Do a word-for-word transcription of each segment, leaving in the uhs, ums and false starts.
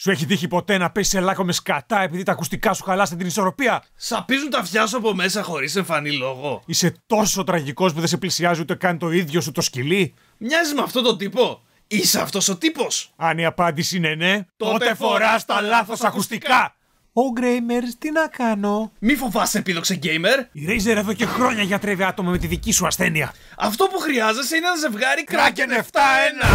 Σου έχει τύχει ποτέ να πέσει σε λάκκο με σκατά επειδή τα ακουστικά σου χαλάσαν την ισορροπία? Σαπίζουν τα αυτιά σου από μέσα χωρίς εμφανή λόγο. Είσαι τόσο τραγικός που δεν σε πλησιάζει ούτε καν το ίδιο σου το σκυλί? Μοιάζει με αυτόν τον τύπο. Είσαι αυτός ο τύπος? Αν η απάντηση είναι ναι, τότε φοράς τα λάθος ακουστικά. Ω Gamers, τι να κάνω? Μη φοβάσαι, επίδοξε gamer. Η Razer εδώ και χρόνια γιατρεύει άτομα με τη δική σου ασθένεια. Αυτό που χρειάζεσαι είναι ένα ζευγάρι Kraken επτά ένα.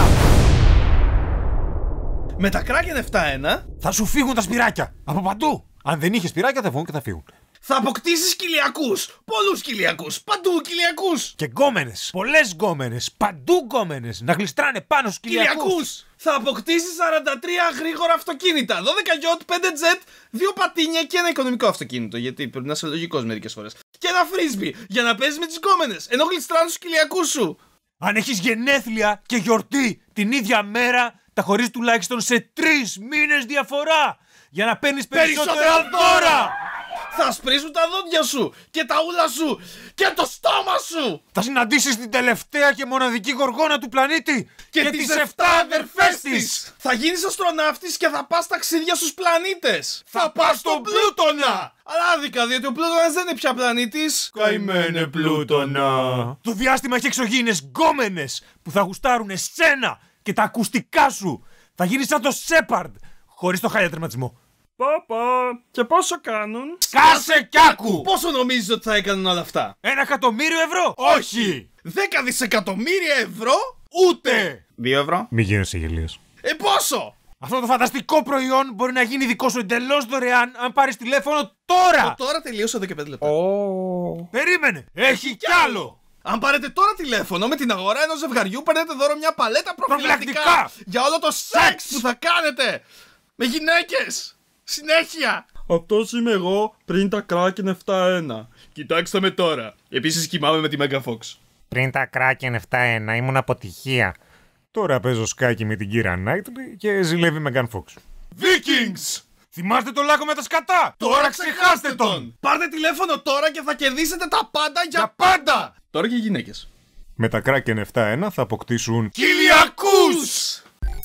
Με τα Kraken επτά ένα θα σου φύγουν τα σπυράκια από παντού. Αν δεν είχε σπυράκια θα βγουν και θα φύγουν. Θα αποκτήσεις κοιλιακούς. Πολλούς κοιλιακούς. Παντού κοιλιακούς. Και γκόμενες. Πολλές γκόμενες. Παντού γκόμενες. Να γλιστράνε πάνω στους κοιλιακούς. Θα αποκτήσεις σαράντα τρία γρήγορα αυτοκίνητα. δώδεκα γιότ, πέντε τζετ, δύο πατίνια και ένα οικονομικό αυτοκίνητο. Γιατί πρέπει να είσαι λογικός μερικές φορές. Και ένα φρίσμπι για να παίζεις με τις γκόμενες. Ενώ γλιστράνε στους κοιλιακούς σου. Αν έχεις γενέθλια και γιορτή την ίδια μέρα, τα χωρίζεις τουλάχιστον σε τρεις μήνες διαφορά. Για να παίρνεις περισσότερα δώρα. Θα σπρίζουν τα δόντια σου και τα ούλα σου και το στόμα σου. Θα συναντήσεις την τελευταία και μοναδική γοργόνα του πλανήτη και, και τις εφτά αδερφές της. Θα γίνεις αστροναύτης και θα πας ταξίδια στους πλανήτες. Θα, θα πας στον Πλούτονα. Αλλά άδικα, διότι ο Πλούτονας δεν είναι πια πλανήτης. Καημένε Πλούτονα. Το διάστημα έχει εξωγήινες γκόμενες που θα γουστάρουν εσένα και τα ακουστικά σου. Θα γίνεις σαν το Σέπαρντ, χωρίς το χάλια τερματισμό. Παπα, και πόσο κάνουν? Σκάσε κι άκου! Πόσο νομίζεις ότι θα έκαναν όλα αυτά? Ένα εκατομμύριο ευρώ? Όχι! Δέκα δισεκατομμύρια ευρώ? Ούτε! Δύο ευρώ? Μη γίνεσαι γελίος. Ε, πόσο? Αυτό το φανταστικό προϊόν μπορεί να γίνει δικό σου εντελώς δωρεάν αν πάρεις τηλέφωνο τώρα! Το τώρα τελείωσε εδώ και πέντε λεπτά. Oh. Περίμενε! Έχει κι άλλο! Αν πάρετε τώρα τηλέφωνο με την αγορά ενός ζευγαριού, παίρνετε δώρο μια παλέτα προφυλακτικά για όλο το σεξ που θα κάνετε με γυναίκες! Συνέχεια! Αυτός είμαι εγώ πριν τα Kraken επτά ένα. Κοιτάξτε με τώρα. Επίσης κοιμάμαι με τη Megafox. Πριν τα Kraken επτά ένα ήμουν αποτυχία. Τώρα παίζω σκάκι με την Keira Knightley και ζηλεύει Megan Fox. Vikings! Θυμάστε το λάκκο με τα σκατά! Τώρα ξεχάστε τον! Πάρτε τηλέφωνο τώρα και θα κερδίσετε τα πάντα για, για πάντα! Τώρα και οι γυναίκες. Με τα Kraken επτά ένα θα αποκτήσουν κοιλιακούς!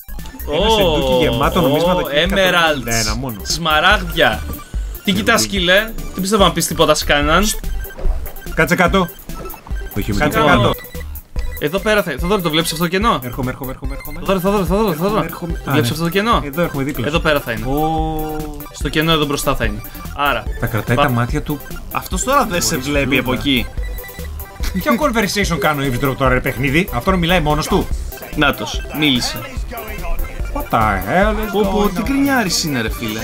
Ένα σεντούκι γεμάτο νομίσματα και Emeralds, σμαράγδια. Τι κοιτάς, σκύλε? Δεν πιστεύω να πεις τίποτα σκάναν. Κάτσε κάτω. Κάτσε κάτω. Εδώ πέρα θα... Θοδόρη, το βλέπεις αυτό το κενό? Έρχομαι, έρχομαι, έρχομαι, έρχομαι. Θοδόρη, Θοδόρη, Θοδόρη, Θοδόρη. Το βλέπεις αυτό το κενό? Εδώ έρχομαι δίπλα. Εδώ πέρα θα είναι. Στο κενό εδώ μπροστά θα είναι. Άρα θα κρατάει τα μάτια του. Αυτός τώρα δεν σε βλέπει από εκεί. Ποιο conversation κάνω Eavesdrop τώρα, ρε παιχνίδι? Αυτό μιλάει μόνος του. Νάτος, μίλησε. What the hell is Πω πω, τι κρινιάρης είναι ρε φίλε.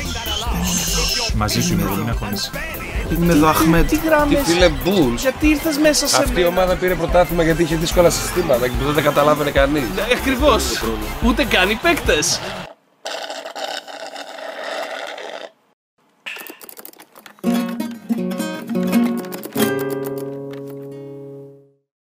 Μαζί σου είμαι εγώ, μην αγχώνεσαι. Είναι εδώ Αχμέτ. Τι γράμμες? Τι φίλε Bulls. Γιατί ήρθες μέσα σε Αυτή η ομάδα πήρε πρωτάθλημα γιατί είχε δύσκολα συστήματα και που δεν τα καταλάβαινε κανείς. Ακριβώς. Ούτε καν οι παίκτες.